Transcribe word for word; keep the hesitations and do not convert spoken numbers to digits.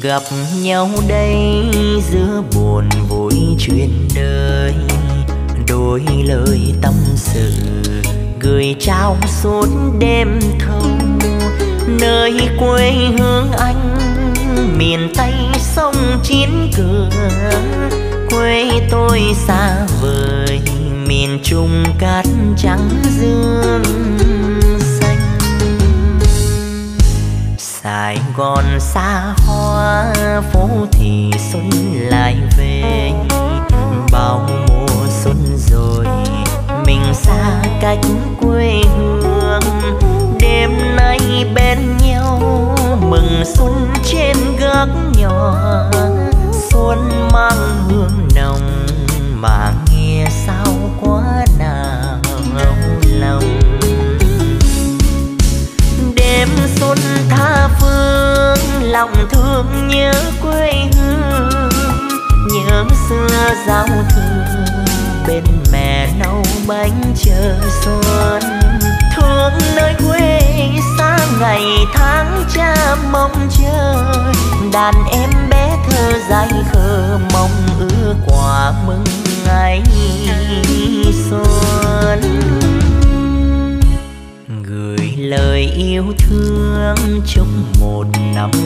Gặp nhau đây giữa buồn vui chuyện đời, đôi lời tâm sự gửi trao suốt đêm thâu. Nơi quê hương anh miền Tây sông Chiến Cửa, quê tôi xa vời miền Trung cát trắng dương xanh. Sài Gòn xa hoa phố thì xuân lại về, bao mùa xuân rồi mình xa cách quê hương. Đêm nay bên nhau mừng xuân trên gác nhỏ, xuân mang hương nồng mà nghe sao quá nào lòng. Đêm xuân tha phương lòng thương nhớ quê hương, nhớ xưa giao thừa bên mẹ nấu bánh chờ xuân. Thương nơi quê xa ngày tháng cha mong chờ, đàn em bé thơ dại khờ mong ước quà mừng ngày xuân. Gửi lời yêu thương chúc một năm